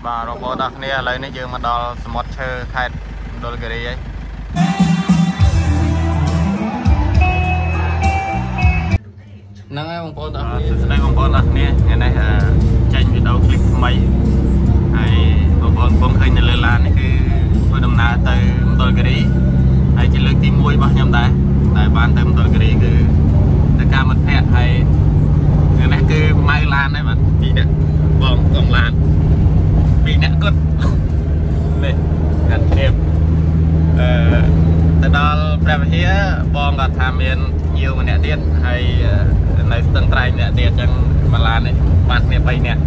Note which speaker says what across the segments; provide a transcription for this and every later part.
Speaker 1: bà rồi có đặc này lấy này dương mà đo smart chơi khai đôi cái đấy năng ấy bông bông đặc đây bông bông đặc này cái này tranh cái đầu clip máy hay bông bông khơi này lên lan này cái tôi đâm na tới đôi cái đấy hay chỉ lực tìm môi bao nhiêu đấy tại ban tới đôi cái đấy cứ tất cả mình hẹn hay cái này cứ mai lan đấy bạn thì đấy bông còn lan bị nẹt cất này gần thêm từ đó ra phía bom và tham miền nhiều mà nẹt điện hay này từng trai nẹt điện chẳng mà lan này bạn nẹt bay nẹt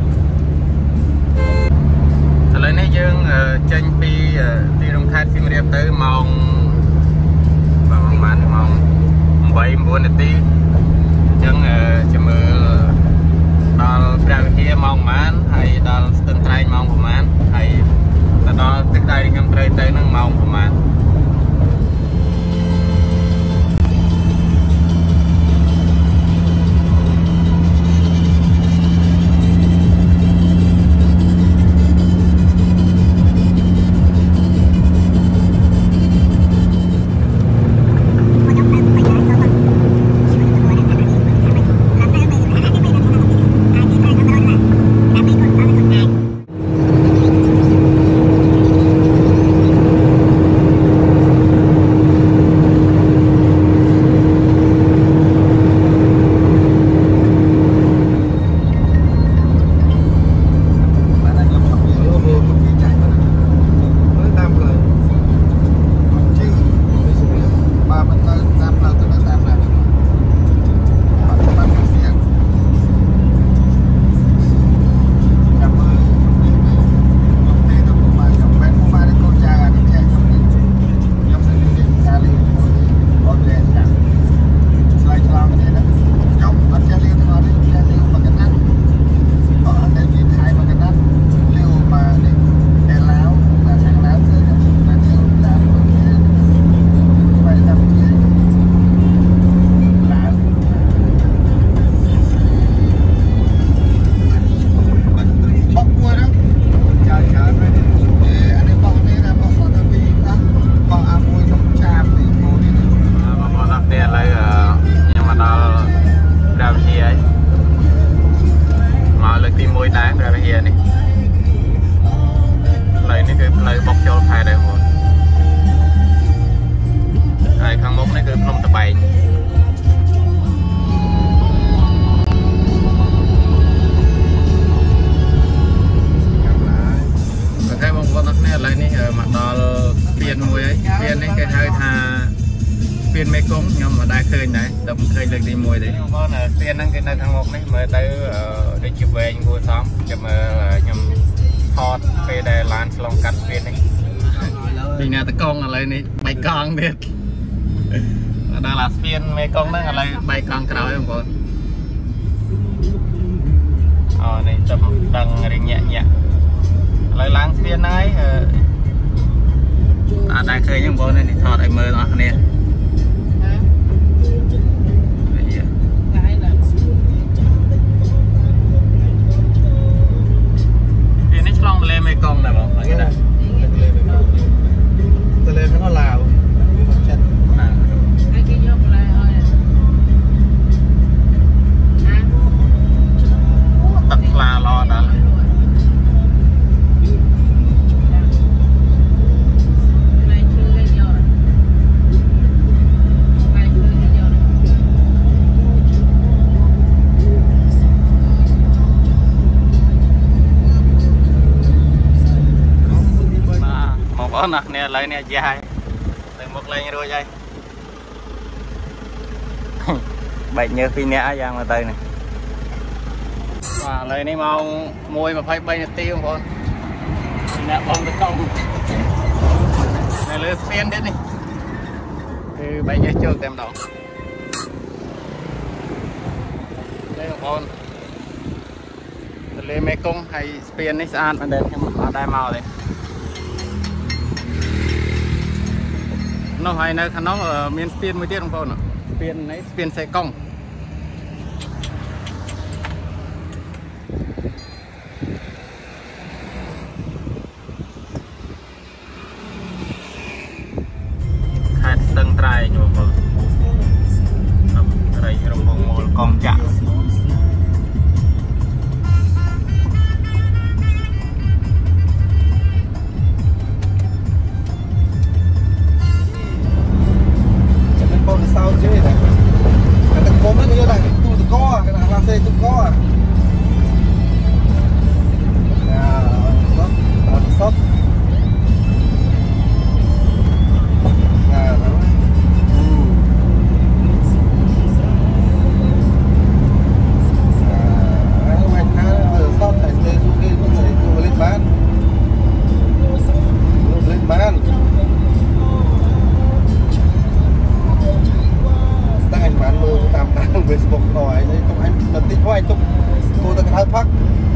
Speaker 1: từ lấy này dương tranh pi ti đông khai phim đẹp tới mong và mong màn mong bay buồn nẹt tí chẳng chỉ mơ đó ra phía mong màn hay đó từng trai mong của màn hay đó từ đây ngâm trai tới nâng mong của màn phiên mấy cúng nhưng mà đai khơi này đâm khơi được đi mùi đấy có là phiên năng cái nơi thằng một đấy mới tới để chụp về anh mua xóm cho mà nhầm thọt về đây lan long cắt phiên đấy vì nhà tới con là lấy này bay con biết đây là phiên mấy con đó là lấy bay con cái đó không con này tầm đằng này nhẹ nhẹ lấy láng phiên ấy đai khơi nhưng bố này thì thọt ấy mơ nó nè long lên mấy con này bọn cái này lên nó lào tật là lo đó nè nè lấy nè dài từ một lên rồi đây bệnh như phi nè ra mà tay này và lấy này màu môi mà phải bay tiêu không nè bông cái công này lấy phiên đấy đi từ bay như chưa tem đầu đây là con lấy mấy công hay phiên này ăn mà đẹp nhưng mà đai màu đấy nó hay nơi nó ở miền Tiên mới tiết không con ạ Tiên đấy Tiên xe công កងចាក់
Speaker 2: Bom de sal de né? Ada como ni ada tu ko, kena rasa tu ko. Nah, sop. Nah, đó. Anh khá sop thành tê su kia cũng người tu lên bán. Lên bán. Anh bán mưa tam tháng Facebook hỏi đấy trong anh là tích hoài trong cô ta khai phát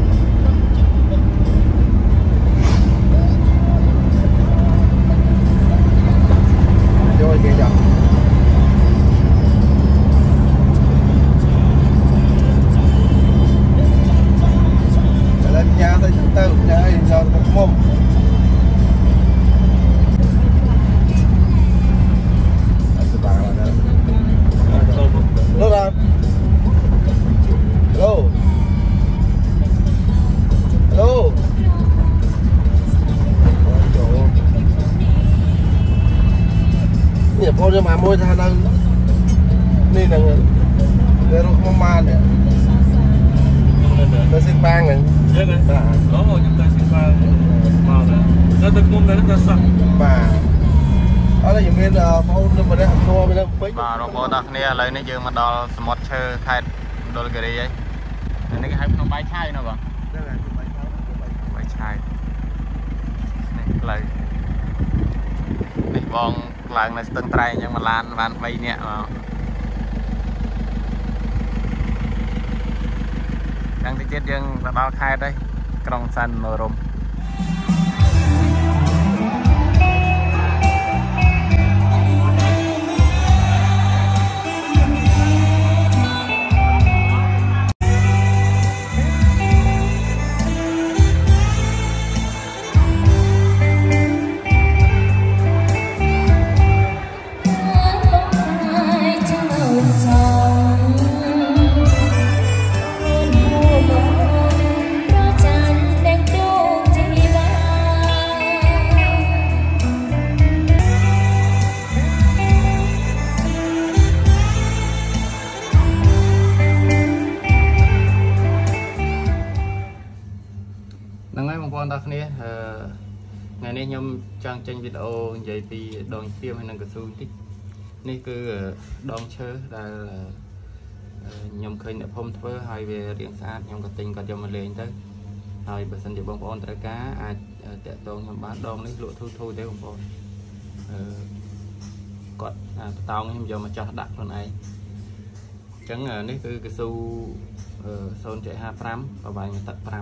Speaker 2: rồi kìa nhở lên nhà thấy chúng ta nhà ấy giờ một mồm Hello. Hello. Hello. Nè con cho mà môi ra năng nên là để nó không man nè. Nó xin bang này.
Speaker 3: Đấy này. Đó rồi chúng ta xin bang vào này. Nó được môn đấy nó sẵn.
Speaker 2: Bà. Đó là những bên phone nó mà đấy thua bên đó phích.
Speaker 1: Bà rồi cô ta nè lấy nó dương mà đo smart chơi khai đôi cái gì ấy. Nên cái hai con bay chai nó bà.
Speaker 2: Đây là
Speaker 1: bay chai. Này lấy. Này bong lần này từng trai nhưng mà lan van bay nè mà. Đang thì chết dương là bao khai đây. Trong sân mờ rôm. Ngày nay nhom trang tranh video vậy thì đòn phim hay năng cờ su tíchនេះគឺដងឈើដែលខ្ញុំឃើញអ្នកភូមិធ្វើហើយវារៀងស្អាតខ្ញុំក៏ទិញគាត់យកមកលេងទៅហើយបើសិនជាបងប្អូនត្រូវការអាចតាក់ទងខ្ញុំបានដងនេះលក់ធូរធូរទេបងប្អូនគាត់បតោងខ្ញុំយកមកចោះដាក់ខ្លួនឯងអញ្ចឹងនេះគឺកស៊ូ 0.55 ប្រវែង1ទឹក 5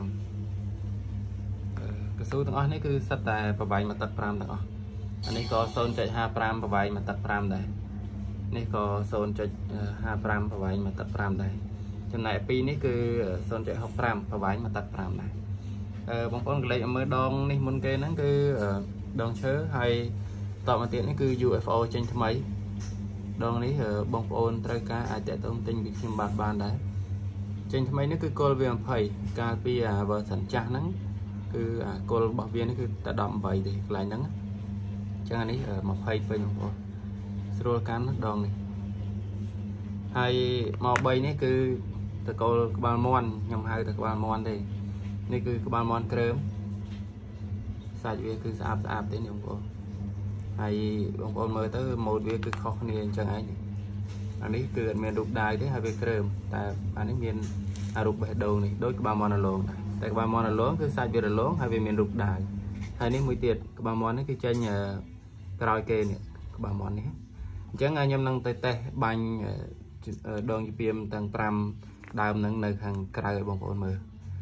Speaker 1: កស៊ូទាំងអស់នេះគឺសិតតែប្រវែង1ទឹក 5 ទាំងអស់អានេះក៏ 0.55 ប្រវែង1ទឹក 5 ដែរនេះក៏ 0.55 ប្រវែង1ទឹក 5 ដែរចំណែកពីរនេះគឺ 0.65 ប្រវែង1ទឹក 5 ដែរបងប្អូនកលេចមើលដងនេះមុនគេហ្នឹងគឺដងឈើហើយតមកទៀតនេះគឺ UFO ចេញថ្មីដងនេះបងប្អូនត្រូវការអាចតាក់ទងទិញពីខ្ញុំបានដែរចេញថ្មីនេះគឺគល់វា 20 កាលពីversion ចាស់ហ្នឹងគឺគល់របស់វានេះគឺតែ 18 ទេកន្លែងហ្នឹងអញ្ចឹងអានេះ 20 ពេញបងប្អូនស្រួលកាន់ដងនេះហើយមក 3 នេះគឺតកូលក្បាលមាន់ខ្ញុំហៅតែក្បាលមាន់ទេនេះគឺក្បាលមាន់ក្រើមសាច់វាគឺស្អាតទេនេះបងប្អូនហើយបងប្អូនមើលទៅម៉ូដវាគឺខុសគ្នាអញ្ចឹងឯងអានេះគឺអត់មានរូបដាវទេហើយវាក្រើមតែអានេះមានរូបបេះដូងនេះដូចក្បាលមាន់រលោងដែរតែក្បាលមាន់រលោងគឺសាច់វារលោងហើយវាមានរូបដាវហើយនេះមួយទៀតក្បាលមាន់នេះគឺចេញក្រោយគេនេះក្បាលមាន់នេះអញ្ចឹងខ្ញុំនឹងទៅតេស្តបាញ់ដងជីពៀមទាំង5ដើមហ្នឹងនៅខាងក្រៅឲ្យបងប្អូនមើល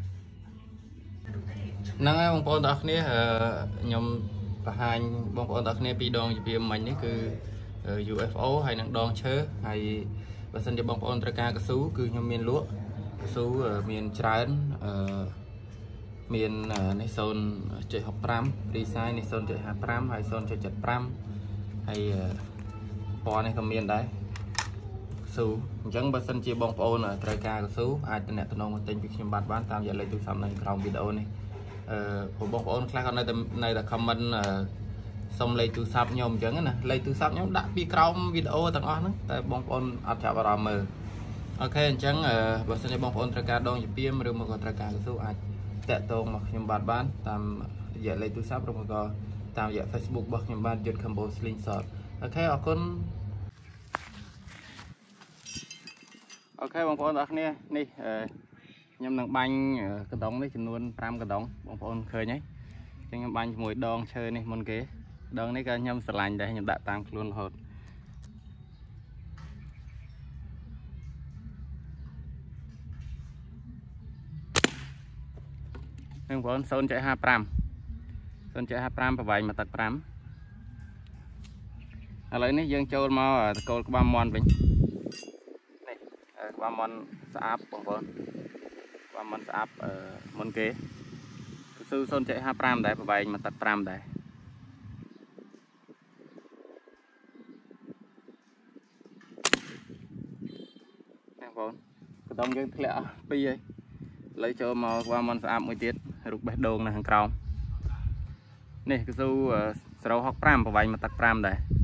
Speaker 1: ហ្នឹងហើយបងប្អូនទាំងអស់គ្នាខ្ញុំបង្ហាញបងប្អូនទាំងអស់គ្នាពីដងជីពៀមមិញនេះគឺ UFO ហើយនឹងដងឈើហើយបើសិនជាបងប្អូនត្រូវការកស៊ូគឺខ្ញុំមានលក់កស៊ូមានច្រើនមាននេះ 0.65 free size នេះ 0.55 ហើយ 0.75 ហើយពណ៌នេះក៏មានដែរស៊ូអញ្ចឹងបើសិនជាបងប្អូនត្រូវការកស៊ូអាចតំណតំណងមកទិញពីខ្ញុំបានតាមរយៈលេខទូរស័ព្ទនៅក្រោមវីដេអូនេះបងប្អូនខ្លះគាត់នៅតែ comment សុំលេខទូរស័ព្ទខ្ញុំអញ្ចឹងណាលេខទូរស័ព្ទខ្ញុំដាក់ពីក្រោមវីដេអូទាំងអស់ហ្នឹងតែបងប្អូនអត់ចាប់អារម្មណ៍មើលអូខេអញ្ចឹងបើសិនជាបងប្អូនត្រូវការដងជាពីមឬមកក៏ត្រូវការកស៊ូអាចតាក់ទងមកខ្ញុំបានតាមរយៈលេខទូរស័ព្ទឬមកក៏តាមរយៈ Facebook របស់ខ្ញុំបានយុទ្ធ Combo Slingshot អូខេអរគុណអូខេបងប្អូនអរគ្នានេះខ្ញុំនឹងបាញ់កណ្ដុងនេះចំនួន5កណ្ដុងបងប្អូនឃើញហើយអញ្ចឹងខ្ញុំបាញ់ជាមួយដងឈើនេះមុនគេដងនេះក៏ខ្ញុំស្រឡាញ់ដែរខ្ញុំដាក់តាមខ្លួនរហូតបងប្អូន 0.55 ប្រវែងមកទឹក5ឥឡូវនេះយើងចូលមកតកូលក្បាលមន់វិញនេះក្បាលមន់ស្អាប់បងប្អូនក្បាលមន់ស្អាប់មុនគេកស៊ូ 0.55 ដែរប្រវែងមកទឹក5ដែរបងប្អូនកណ្ដុងយើងធ្លាក់អស់ពីរហើយឥឡូវចូលមកក្បាលមន់ស្អាប់មួយទៀតរូបបេះដូងនៅខាងក្រោមនេះកស៊ូ 0.65 ប្រវែងមកទឹក5ដែរ